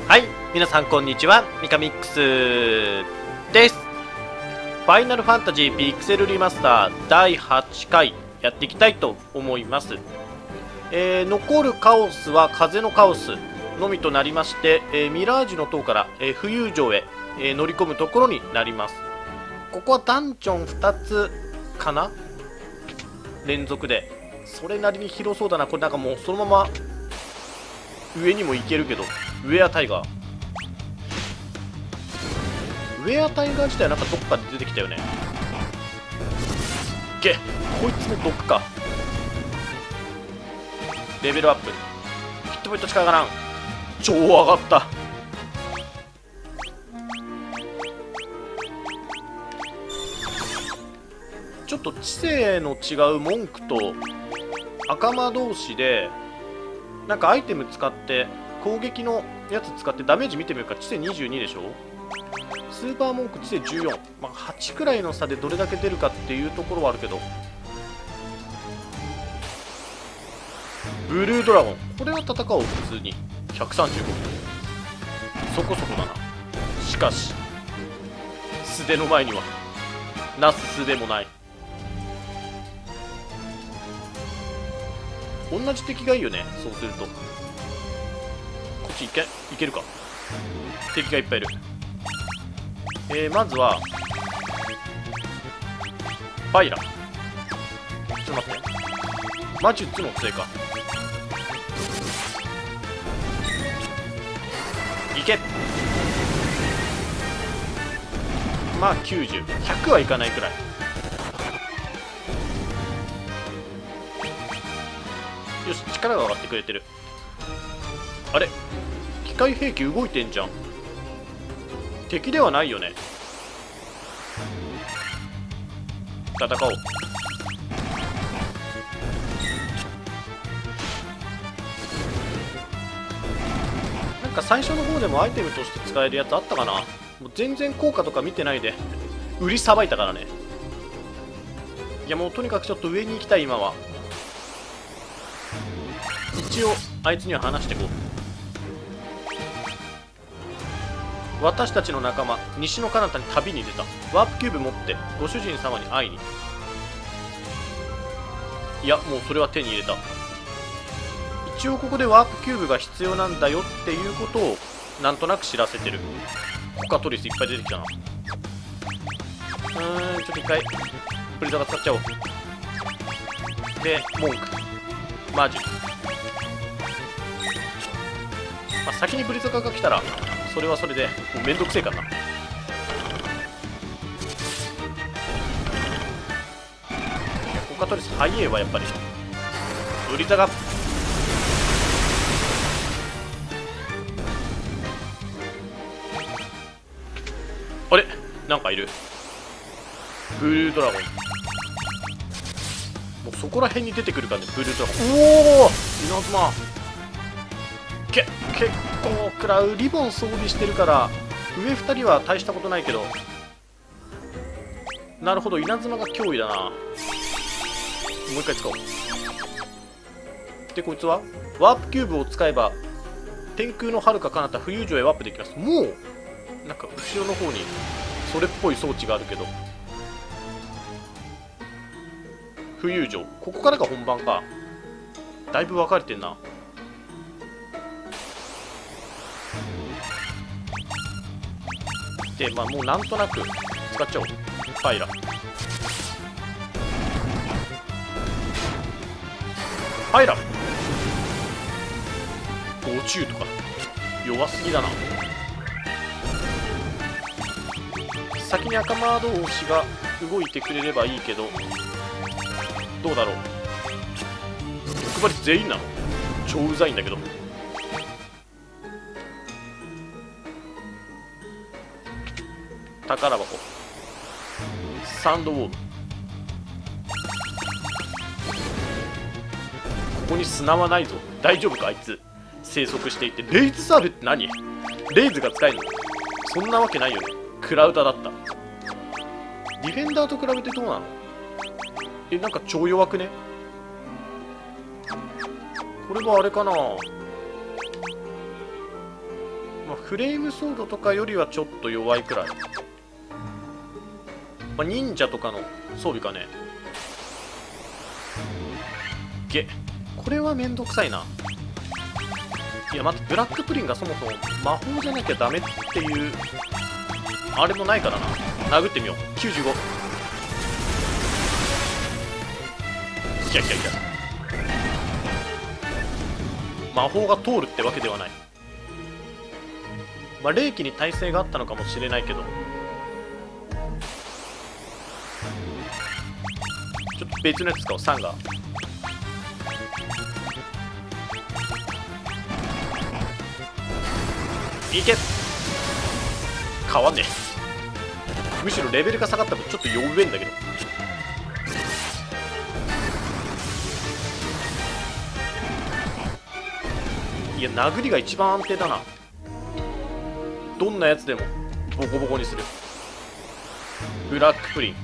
はい、皆さんこんにちは、ミカミックスです。ファイナルファンタジーピクセルリマスター第8回やっていきたいと思います。残るカオスは風のカオスのみとなりまして、ミラージュの塔から、浮遊城へ、乗り込むところになります。ここはダンジョン2つかな、連続でそれなりに広そうだな。これなんかもうそのまま上にも行けるけど、ウェアタイガー自体なんかどっかで出てきたよね。げっ、こいつも毒か。レベルアップ、ヒットポイント力がらん、超上がった。ちょっと知性の違う文句と赤魔同士でなんかアイテム使って攻撃のやつ使ってダメージ見てみるか。知性22でしょ。スーパーモンク知性14、まあ、8くらいの差でどれだけ出るかっていうところはあるけど、ブルードラゴン、これは戦おう。普通に135、そこそこだな。しかし素手の前にはなす素手もない。同じ敵がいいよね。そうするとこっちいけるか。敵がいっぱいいる。まずはバイラ、ちょっと待って、魔術の杖か。いけ。まあ90、100はいかないくらい。よし、力が上がってくれてる。あれ、機械兵器動いてんじゃん。敵ではないよね。戦おう。なんか最初の方でもアイテムとして使えるやつあったかな。もう全然効果とか見てないで売りさばいたからね。いやもうとにかくちょっと上に行きたい今は。一応あいつには話していこう。私たちの仲間西の彼方に旅に出た。ワープキューブ持ってご主人様に会いに。いやもうそれは手に入れた。一応ここでワープキューブが必要なんだよっていうことをなんとなく知らせてる。コカトリスいっぱい出てきたな。ちょっと一回ブリザーが使っちゃおう。で文句マジ、まあ、先にブリザカが来たらそれはそれでもうめんどくせえからな。コカトリス早えわやっぱり。ブリザカ、あれなんかいる。ブルードラゴン、もうそこら辺に出てくるからね。ブルードラゴン、おお稲妻結構食らう。リボン装備してるから上2人は大したことないけど、なるほど稲妻が脅威だな。もう一回使おう。でこいつはワープキューブを使えば天空の遥か彼方浮遊城へワープできます。もうなんか後ろの方にそれっぽい装置があるけど、浮遊城ここからが本番か。だいぶ分かれてんな。でまあもうなんとなく使っちゃおう。ファイラ、ファイラ50とか弱すぎだな。先に赤魔同士が動いてくれればいいけど、どうだろう。欲張り全員なの超うざいんだけど。宝箱、サンドウォーム、ここに砂はないぞ。大丈夫かあいつ生息していて。レイズサーブって何。レイズが使えるの。そんなわけないよね。クラウダだった。ディフェンダーと比べてどうなの。なんか超弱くね。これはあれかな。 まあ、フレームソードとかよりはちょっと弱いくらい。まあ、忍者とかの装備かね。これはめんどくさいな。いや待って、ブラックプリンがそもそも魔法じゃなきゃダメっていうあれもないからな。殴ってみよう。95。いやいやいや、魔法が通るってわけではない。まあ霊気に耐性があったのかもしれないけど、ちょっと別のやつ使おう。サンガいけ。変わんねえ。むしろレベルが下がった分ちょっと弱えんだけど。いや殴りが一番安定だな。どんなやつでもボコボコにする。ブラックプリン、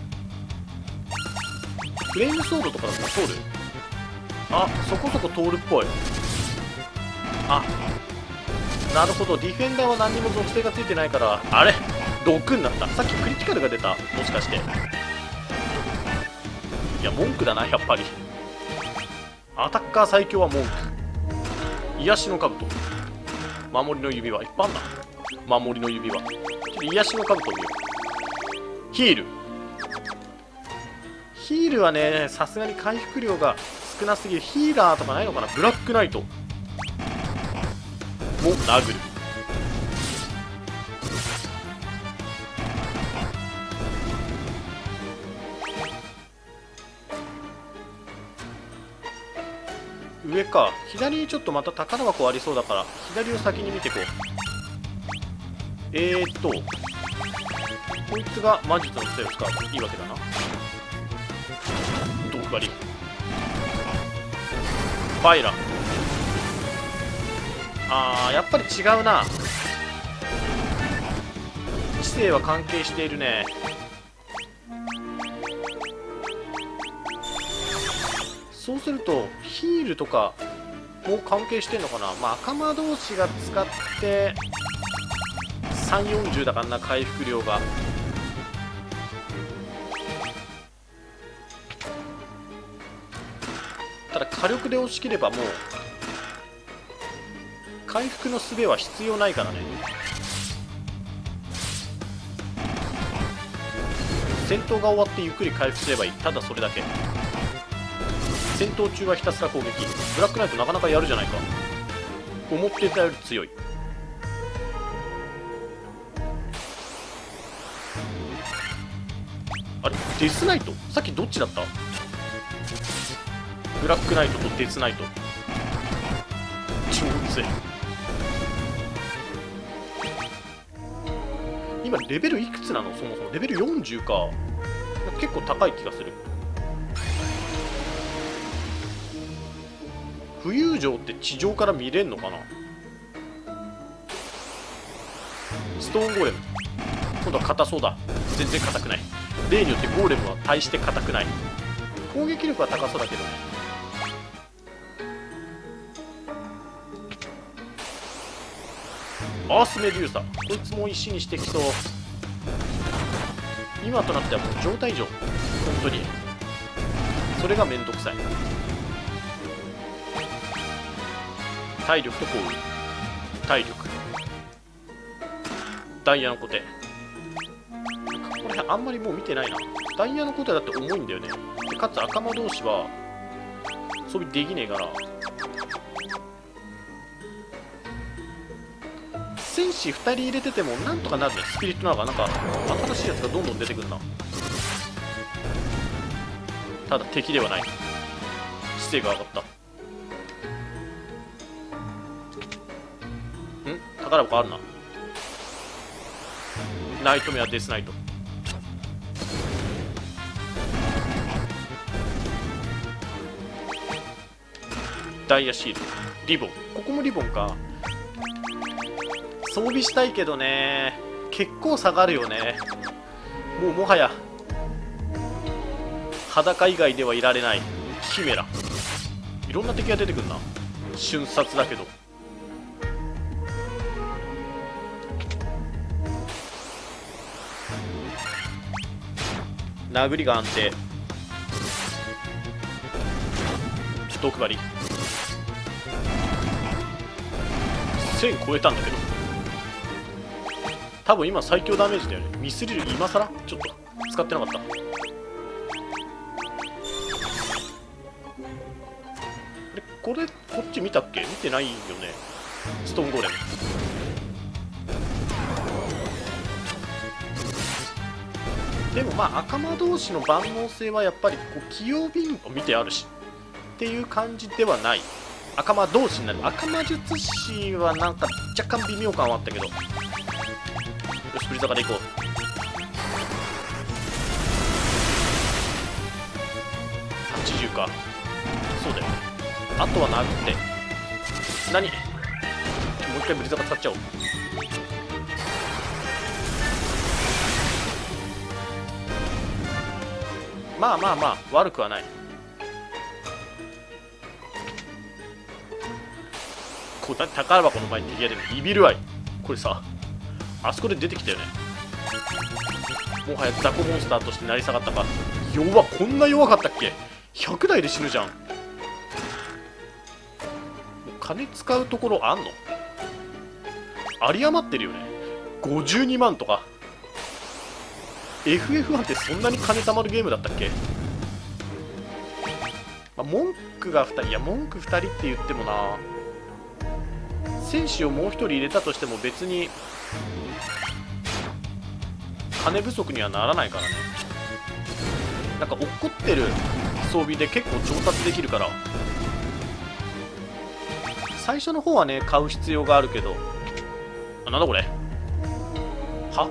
フレームソードとかだったら通る。あ、そこそこ通るっぽい。あ、なるほど。ディフェンダーは何にも属性がついてないから、あれ6になった。さっきクリティカルが出た、もしかして。いや文句だな、やっぱり。アタッカー最強は文句。癒しの兜、守りの指輪いっぱいあんな。守りの指輪、ちょっと癒しの兜見よう。ヒール、ヒールはね、さすがに回復量が少なすぎる。ヒーラーとかないのかな。ブラックナイトも殴る。上か。左にちょっとまた宝箱ありそうだから左を先に見ていこう。こいつが魔術の杖を使うといいわけだな。毒針、ファイラ、やっぱり違うな。知性は関係しているね。そうするとヒールとかも関係してんのかな。まあ赤魔同士が使って340だからな、回復量が。ただ火力で押し切ればもう回復の術は必要ないからね。戦闘が終わってゆっくり回復すればいい。ただそれだけ。戦闘中はひたすら攻撃。ブラックナイトなかなかやるじゃないか。思っていたより強い。あれデスナイト、さっきどっちだった。ブラックナイトとデスナイト、超強い。今レベルいくつなの。そもそもレベル40か。結構高い気がする。浮遊城って地上から見れんのかな。ストーンゴーレム、今度は硬そうだ。全然硬くない。例によってゴーレムは大して硬くない。攻撃力は高そうだけどね。アースメデューサ、こいつも石にしてきそう。今となってはもう状態異常、本当にそれがめんどくさい。体力と攻撃、体力、ダイヤのコテ。これあんまりもう見てないな。ダイヤのコテだって重いんだよね。でかつ赤魔同士は装備できねえから。戦士2人入れててもなんとかなるね。スピリットなのかなんか新しいやつがどんどん出てくるな。ただ敵ではない。知性が上がった。宝箱あるな。ナイトメアデスナイト、ダイヤシール、リボン。ここもリボンか。装備したいけどね、結構下がるよね。もはや裸以外ではいられない。キメラ、いろんな敵が出てくるな。瞬殺だけど殴りが安定。毒針1000超えたんだけど、多分今最強ダメージだよね。ミスリル今更ちょっと使ってなかった。これこっち見たっけ？見てないよね。ストーンゴーレム。でもまあ赤魔同士の万能性はやっぱりこう器用ビンゴ見てあるしっていう感じではない。赤魔同士になる。赤魔術師はなんか若干微妙感はあったけど、よし、振り坂でいこう。80か。そうだよ。あとは殴って何、もう一回ブリザカ使っちゃおう。まあまあまあ悪くはない。こう宝箱の前に敵が出るビビるアイ。これさ、あそこで出てきたよね。もはや雑魚モンスターとして成り下がったか。弱っ、こんな弱かったっけ。100台で死ぬじゃん。金使うところあんの？有り余ってるよね。52万とか。 FF1 ってそんなに金貯まるゲームだったっけ。まあ、文句が2人、いや文句2人って言ってもな、戦士をもう1人入れたとしても別に金不足にはならないからね。なんか落っこってる装備で結構調達できるから、最初の方はね買う必要があるけど。あ、なんだこれは、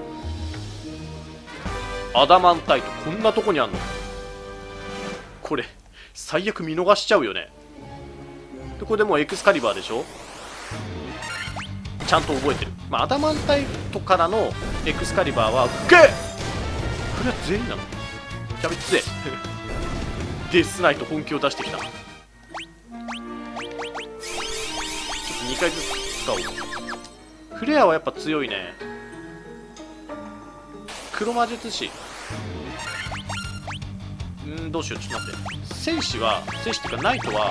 アダマンタイト、こんなとこにあんの。これ最悪見逃しちゃうよね。でこれでもうエクスカリバーでしょ、ちゃんと覚えてる。まあ、アダマンタイトからのエクスカリバーはゲー、これは全員なのやべっつえデスナイト本気を出してきたな。ちょっと2回ずつ使おう。フレアはやっぱ強いね。黒魔術師、どうしよう、ちょっと待って。戦士っていうかナイトは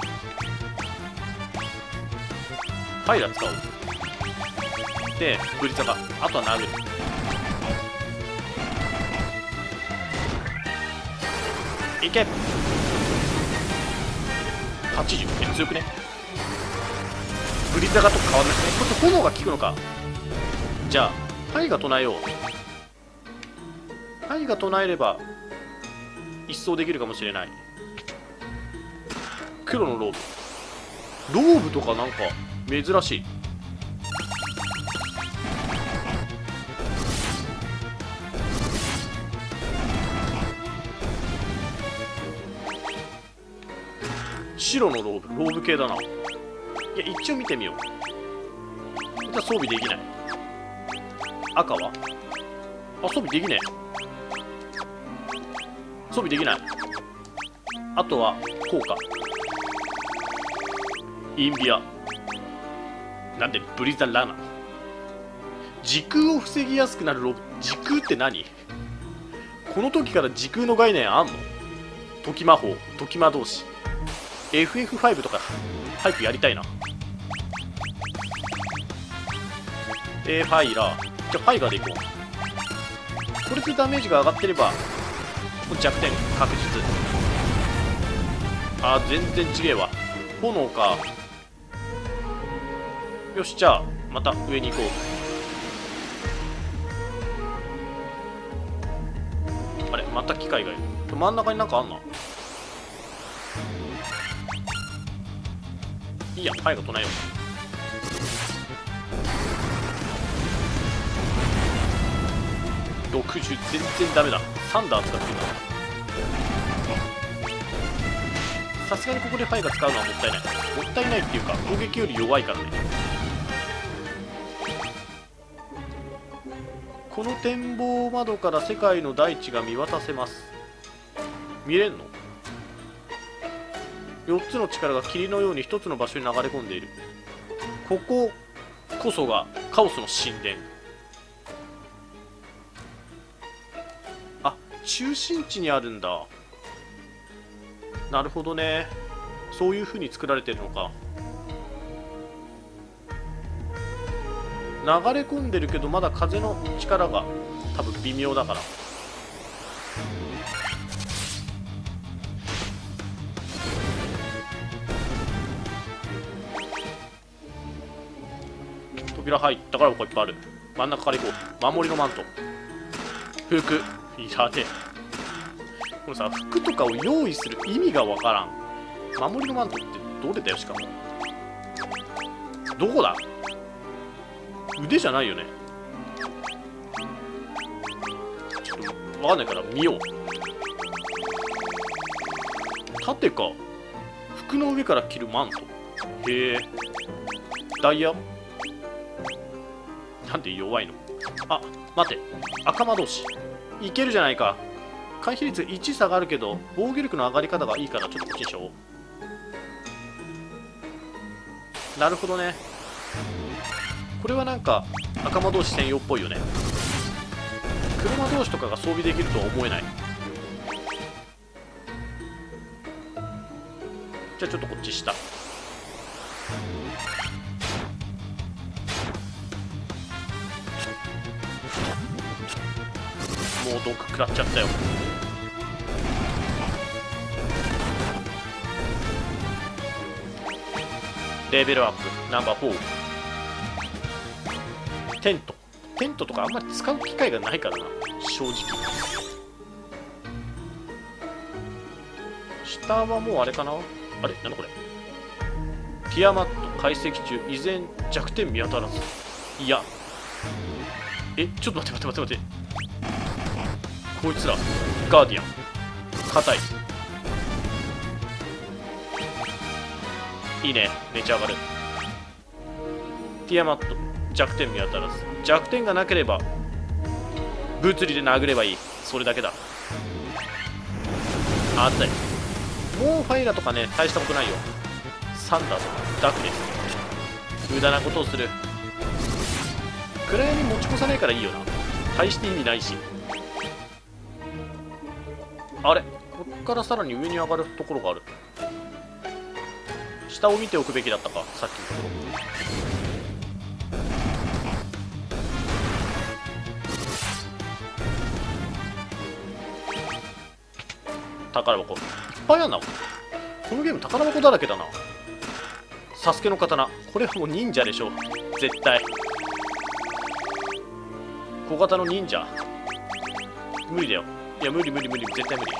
ファイラー使おう。でブリザカ、あとは殴る。いけ、80。強くね。ブリザカと変わんない。これ炎が効くのか。じゃあファイが唱えよう。ファイが唱えれば一掃できるかもしれない。黒のローブとかなんか珍しい。白のローブ系だな。いや一応見てみよう。じゃあ装備できない。赤は装備できねえ。装備できない。あとは効果インビア、なんでブリザラナ、時空を防ぎやすくなる時空って何？この時から時空の概念あんの？時魔法、時魔同士、 FF5 とか早くやりたいな。ファイラー、じゃあファイガーでいこう。これでダメージが上がってれば弱点確実。あー全然違えわ。炎か。よし、じゃあまた上に行こう。あれまた機械がいる。真ん中になんかあんな。いいや、ファイが唱えよう。60全然ダメだ。サンダー使ってるから。さすがにここでファイが使うのはもったいない。もったいないっていうか攻撃より弱いからね。この展望窓から世界の大地が見渡せます。見れんの？4つの力が霧のように1つの場所に流れ込んでいる。こここそがカオスの神殿。あ、 中心地にあるんだ。なるほどね。そういう風に作られてるのか。流れ込んでるけどまだ風の力が多分微妙だから。扉入ったからここいっぱいある。真ん中から行こう。守りのマント、服いらねえ。このさ、服とかを用意する意味がわからん。守りのマントってどれだよ。しかもどこだ。腕じゃないよね。ちょっとわかんないから見よう。縦か。服の上から着るマント。へえ。ダイヤなんで弱いの。あ、待て。赤魔同士いけるじゃないか。回避率1下がるけど防御力の上がり方がいいからちょっとこっちにしよう。なるほどね。これはなんか赤魔同士専用っぽいよね。黒魔同士とかが装備できるとは思えない。じゃあちょっとこっち下。もう毒食らっちゃったよ。レベルアップナンバー4。テントとかあんまり使う機会がないからな、正直。下はもうあれかな。あれなんだこれ。ティアマット解析中、依然弱点見当たらず。いや、ちょっと待ってこいつらガーディアン硬い。いいね、めちゃ上がる。ティアマット弱点見当たらず。弱点がなければ物理で殴ればいい、それだけだ。あったりもうファイラとかね、大したことないよ。サンダーとかダクです。無駄なことをする。暗闇持ち越さないからいいよな。大して意味ないし。あれ、こっからさらに上に上がるところがある。下を見ておくべきだったか、さっきのところ。宝箱いっぱいあるな。このゲーム宝箱だらけだな。サスケの刀、これはもう忍者でしょ絶対。小型の忍者無理だよ。いや無理絶対無理。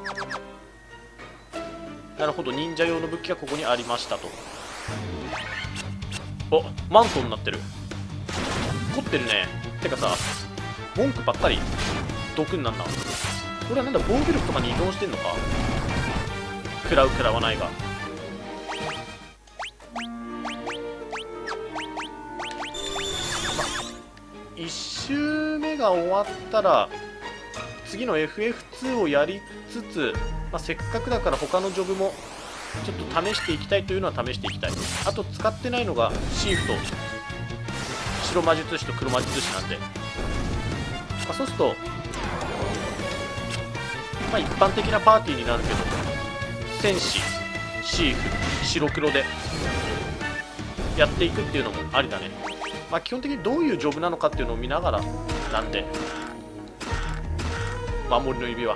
なるほど、忍者用の武器がここにありましたと。お、マントになってる。凝ってるね。てかさ、文句ばっかり毒になんな。これはなんだ、防御力とかに依存してんのか。食らう食らわないが。1周目が終わったら次の FF2 をやりつつ、せっかくだから他のジョブもちょっと試していきたいというのは試していきたい。あと使ってないのがシーフと白魔術師と黒魔術師なんで、そうすると一般的なパーティーになるけど、戦士シーフ白黒でやっていくっていうのもありだね。基本的にどういうジョブなのかっていうのを見ながらなんで、守りの指輪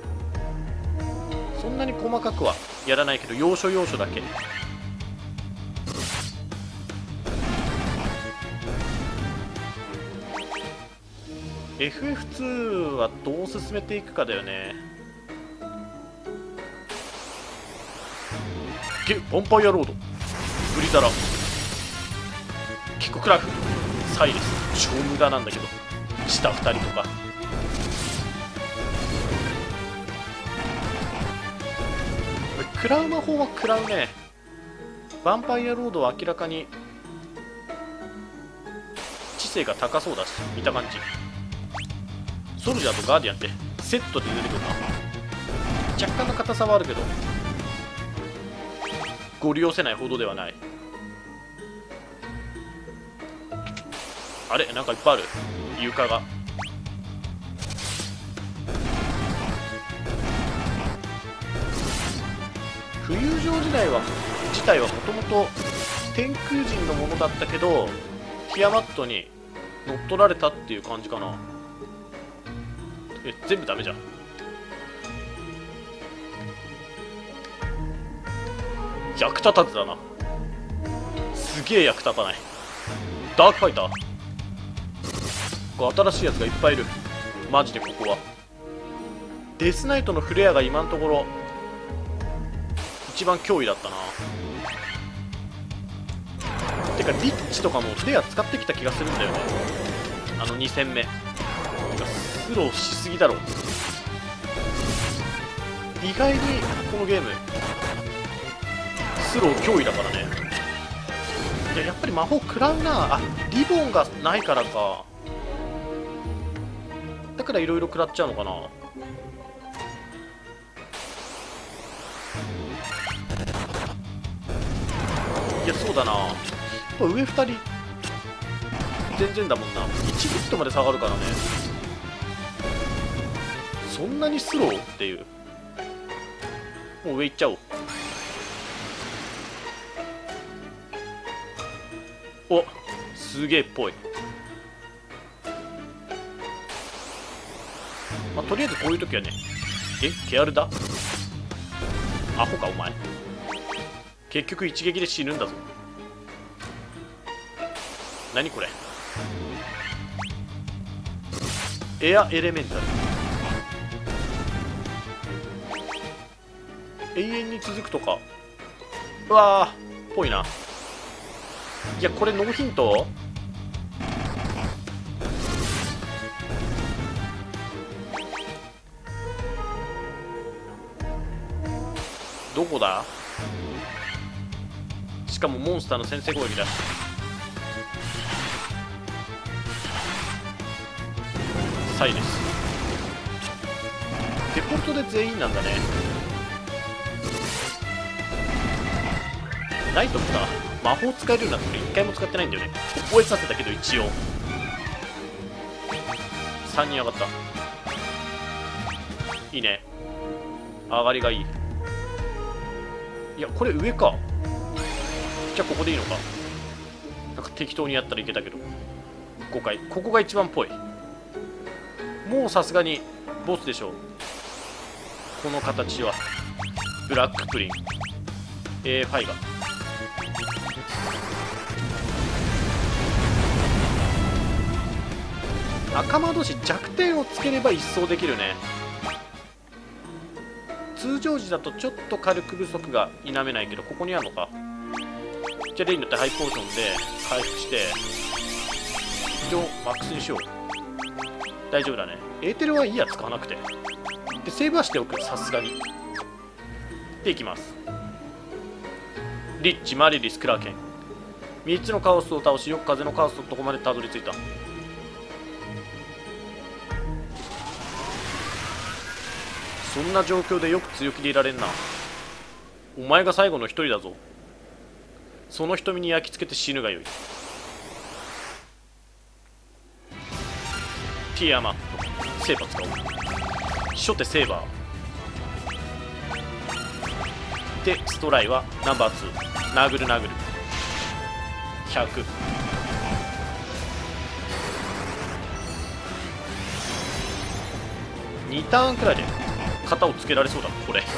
そんなに細かくはやらないけど、要所要所だけ。FF2 はどう進めていくかだよね。ヴァンパイアロード、ブリザラ、キッククラフ、サイレス、超無駄なんだけど、下2人とか。食らう魔法は食らうね。ヴァンパイアロードは明らかに知性が高そうだし、見た感じ。ソルジャーとガーディアンってセットで出てくるな。若干の硬さはあるけどご利用せないほどではない。あれ、なんかいっぱいある床が。 浮遊場自体はもともと天空人のものだったけどティアマットに乗っ取られたっていう感じかな。全部ダメじゃん。役立たずだな。すげえ役立たない。ダークファイター、新しいやつがいっぱいいる。マジでここはデスナイトのフレアが今のところ一番脅威だったな。てかリッチとかもフレア使ってきた気がするんだよね。2戦目てかスローしすぎだろ。意外にこのゲームスロー脅威だからね。いや、やっぱり魔法食らうなあ。リボンがないからか。だからいろいろ食らっちゃうのかな。いや、そうだな。上2人全然だもんな。1ヒットまで下がるからね。そんなにスローっていう。もう上行っちゃおう。お、すげえっぽい。まあ、とりあえずこういう時はね。ケアルだアホかお前。結局一撃で死ぬんだぞ。何これ。エアエレメンタル。永遠に続くとか。うわーぽいな。いや、これノーヒント。どこだ。しかもモンスターの先制攻撃だ。サイレス。デフォルトで全員なんだね。ナイトもさ、魔法使えるようになって1回も使ってないんだよね。覚えさせたけど一応3人上がった。いいね、上がりがいい。いや、これ上か。じゃあここでいいのか。なんか適当にやったらいけたけど。5回、ここが一番っぽい。もうさすがにボスでしょう。この形はブラックプリン、ファイガー。仲間同士弱点をつければ一掃できるね。通常時だとちょっと火力不足が否めないけど、ここにあるのか。じゃあ例によってハイポーションで回復して非常マックスにしよう。大丈夫だね。エーテルはいいや、使わなくて。でセーブはしておく、さすがに。でいきます。リッチ、マリリス、クラーケン、3つのカオスを倒し、よく風のカオスのとこまでたどり着いた。そんな状況でよく強気でいられんな。お前が最後の一人だぞ。その瞳に焼き付けて死ぬがよい。ティアマット、セーバー使おう。初手セーバーで、ストライはナンバー2、殴る殴る100。2ターンくらいで型をつけられそうだこれ。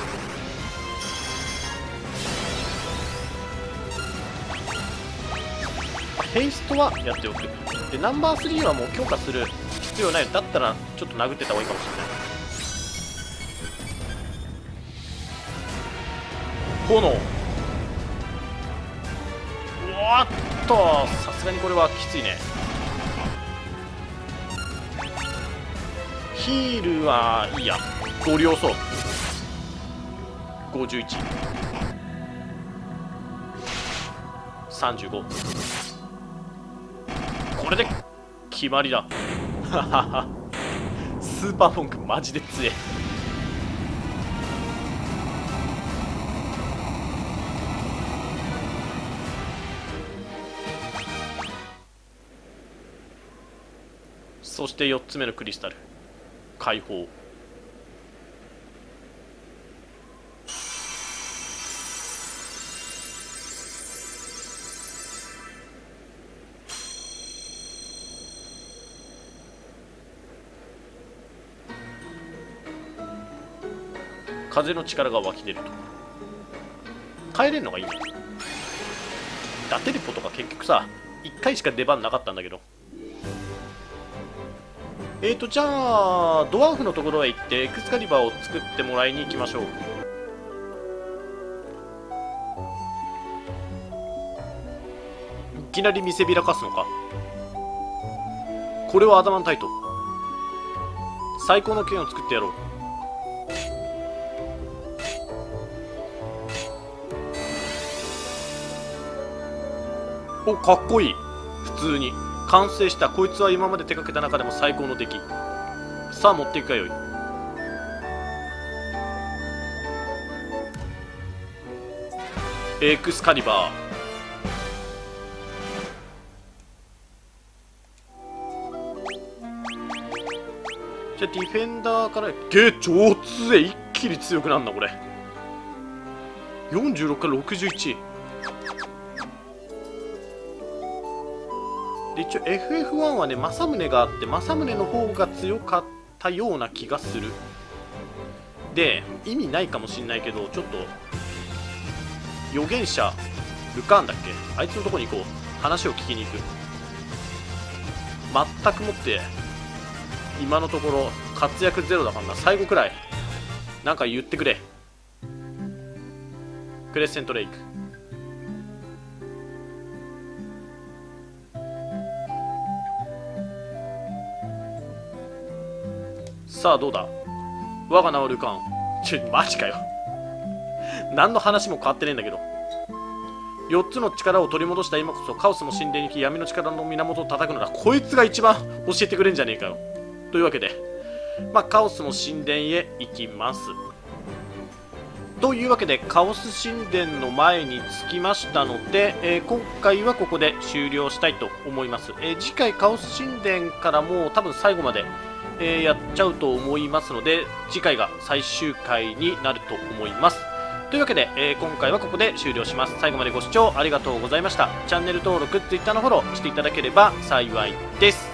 ヘイストはやっておく。でナンバー3はもう強化する必要ない。だったらちょっと殴ってた方がいいかもしれない。炎、うわっと、さすがにこれはきついね。ヒールはいいや。ご了承。51、35、これで決まりだ。スーパーフォンクマジで強え。そして4つ目のクリスタル解放。 風の力が湧き出ると。帰れるのがいいね。ダテレポとか結局さ1回しか出番なかったんだけど。じゃあドワーフのところへ行ってエクスカリバーを作ってもらいに行きましょう。いきなり見せびらかすのか。これはアダマンタイト、最高の剣を作ってやろう。お、かっこいい。普通に完成した。こいつは今まで手掛けた中でも最高の出来。さあ持っていくがよい。エクスカリバー。じゃあディフェンダーから超強い。一気に強くなるなこれ。46から61で、一応 FF1 はね政宗があって政宗の方が強かったような気がする。で意味ないかもしんないけど、ちょっと預言者ルカーンだっけ、あいつのとこに行こう。話を聞きに行く。全くもって今のところ活躍ゼロだからな。最後くらいなんか言ってくれ。クレッセントレイク。さあどうだ。我が名はルカーン。マジかよ。何の話も変わってねえんだけど。4つの力を取り戻した今こそカオスの神殿に行き闇の力の源を叩くのだ。こいつが一番教えてくれんじゃねえかよ。というわけでカオスの神殿へ行きます。というわけでカオス神殿の前に着きましたので、今回はここで終了したいと思います。次回カオス神殿からもう多分最後まで、やっちゃうと思いますので、次回が最終回になると思います。というわけで、今回はここで終了します。最後までご視聴ありがとうございました。チャンネル登録、Twitter のフォローしていただければ幸いです。